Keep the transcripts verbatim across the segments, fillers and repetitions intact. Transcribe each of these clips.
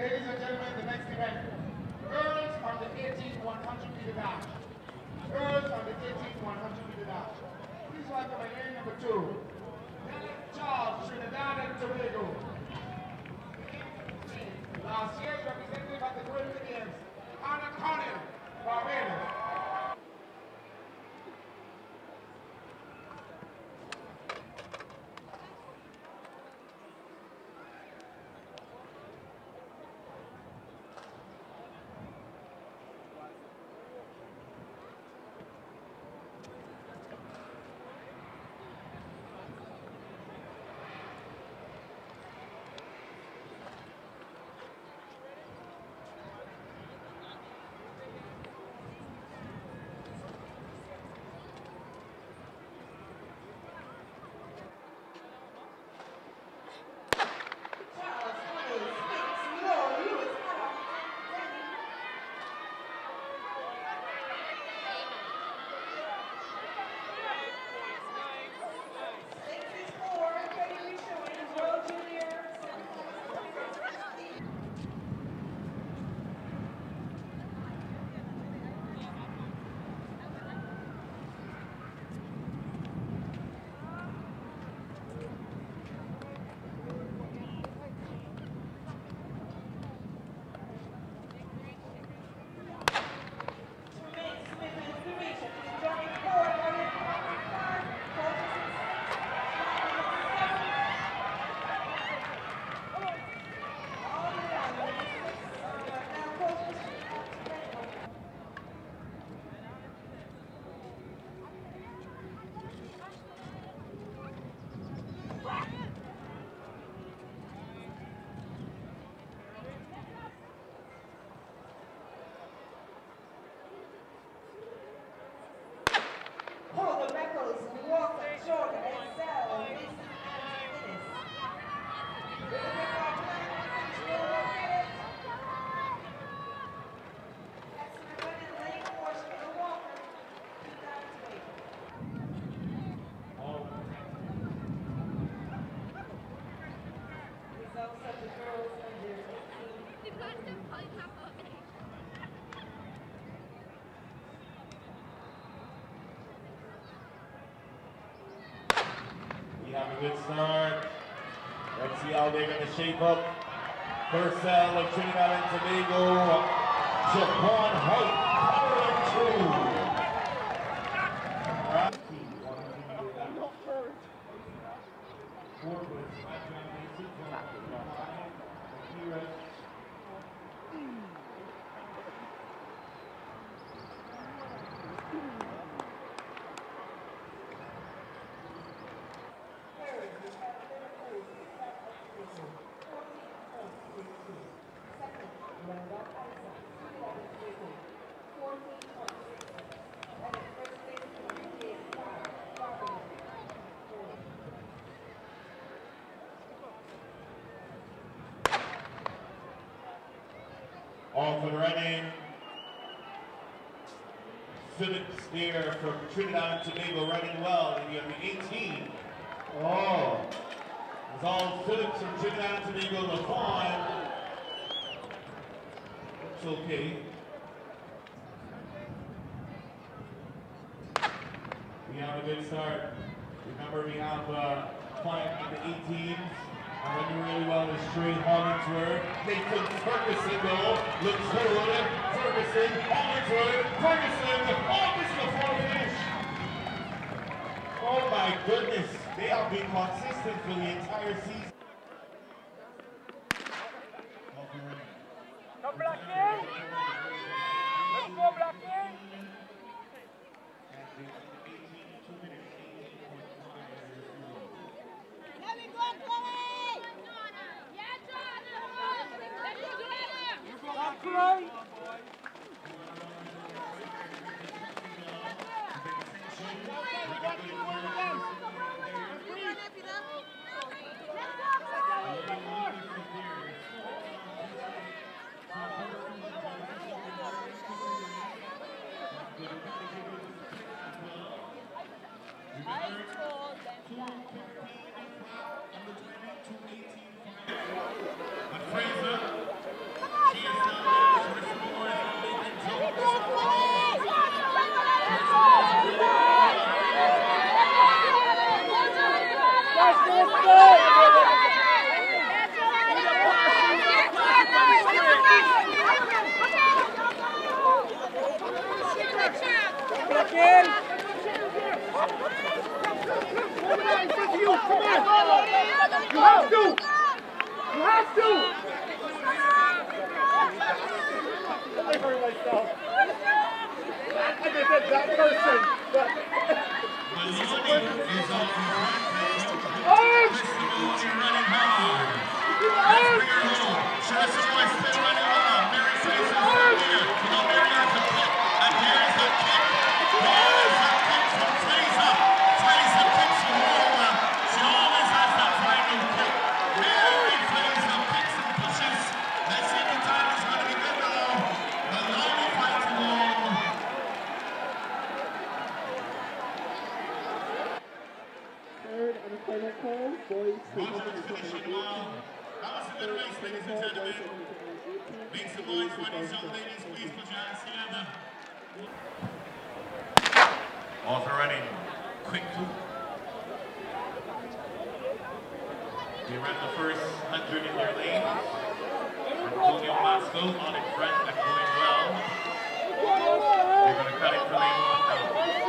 Ladies and gentlemen, the next event. Girls on the eighteen one hundred meter dash. Girls on the eighteen one hundred meter dash. Please welcome my lane number two. Charles, Trinidad and Tobago. Last year, representative at the Winter Games, Anna Connell, Barbados. Hold the records, Walker, Jordan, Excel, Mason, and Dennis. With the record plan, still located. Excellent running lane portion of the Walker, Trinidad Tobago. Results of the girls under eighteen. We have a good start. Let's see how they're going to shape up. First cell of Trinidad and Tobago. Japan Height, power and two. Off and running. Phillips there from Trinidad and Tobago running well in the under eighteen. Oh, it's all Phillips from Trinidad and Tobago. LaFawn. It's okay. We have a good start. Remember, we have uh, five under eighteens. And running really well is straight Hollingsworth. Nathan Ferguson though. Looks forward. Ferguson, Hollingsworth, Ferguson. Oh, this is a full finish. Oh my goodness. They have been consistent for the entire season. No blocking. Let's go blocking. Let me go, Chloe! Yeah, John! Let's go together! Stop, Chloe! And Fraser You have to! You have to! I hurt myself. I just said that person. But Arms! running hard. Arms! Show us some more spin running along. Mary plays the here. No, Mary has a kick. And here's a kick. Here's a kick from Fraser. Fraser kicks from Roma. She always has that final kick. Mary Fraser kicks and pushes. Let's see if the time is going to be good now. The long fight to go. third and final call, boys. Rogers finishing well. That was a good race, ladies and gentlemen. Make some noise for these young ladies. Please put your hands together. Off and running. Quick two. They ran the first hundred in their lane. Antonio Masco on in front and going well. They're going to cut it for lane one now.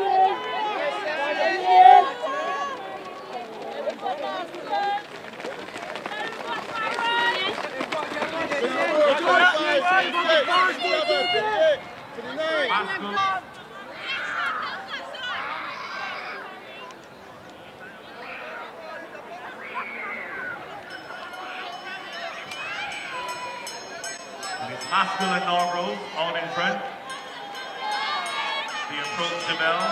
And it's Haskell and Norgrove all in front. The approach to Bell.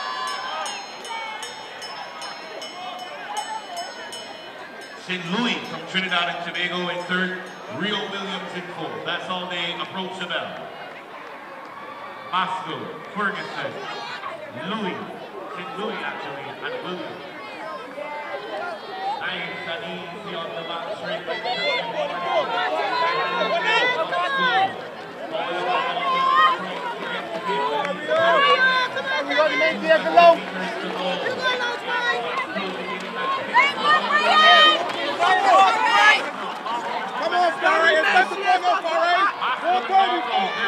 Saint Louis from Trinidad and Tobago in third. Rio Williams in fourth. That's all they approach the bell. Haskell, Ferguson, Louis, Saint Louis actually, and Williams. Nice and easy on the back straight. Everybody make the extra low. Come on, Farray. It's time to go, Farray. four thirty.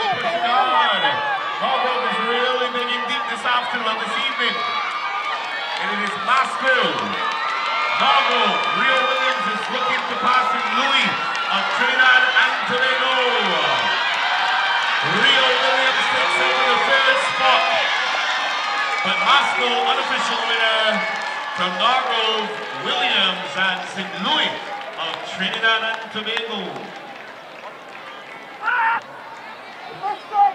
Norgrove is really digging deep this afternoon, this evening. And it is Maskell. Norgrove, Rio Williams is looking to pass in Louis of Trinidad and Tobago. Rio Williams takes over the third spot. But Maskell, unofficial winner from Norgrove, Williams and Saint Louis of Trinidad and Tobago. Let's go!